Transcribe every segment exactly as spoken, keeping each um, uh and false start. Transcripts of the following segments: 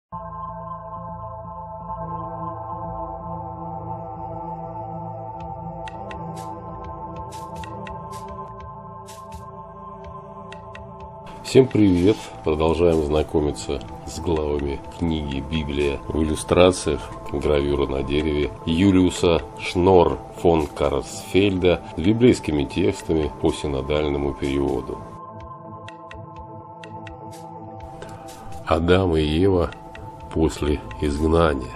Всем привет! Продолжаем знакомиться с главами книги «Библия» в иллюстрациях, гравюра на дереве Юлиуса Шнор фон Карсфельда с библейскими текстами по синодальному переводу. Адам и Ева после изгнания.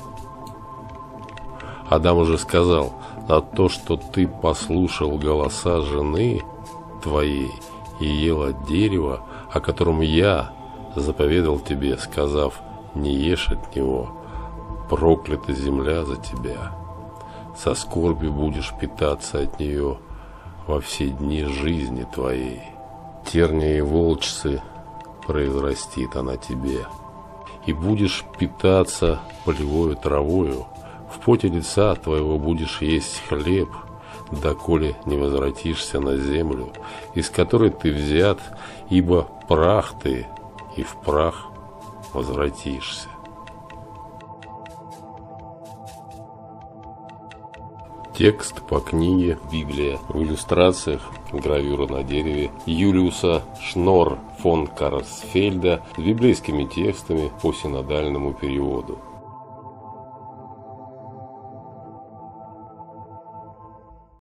Адам уже сказал: «На то, что ты послушал голоса жены твоей и ел от дерева, о котором я заповедал тебе, сказав: не ешь от него, проклята земля за тебя. Со скорбью будешь питаться от нее во все дни жизни твоей. Терния и волчцы произрастит она тебе, и будешь питаться полевою травою, в поте лица твоего будешь есть хлеб, доколе не возвратишься на землю, из которой ты взят, ибо прах ты, и в прах возвратишься». Текст по книге «Библия» в иллюстрациях, гравюра на дереве Юлиуса Шнор фон Карсфельда с библейскими текстами по синодальному переводу.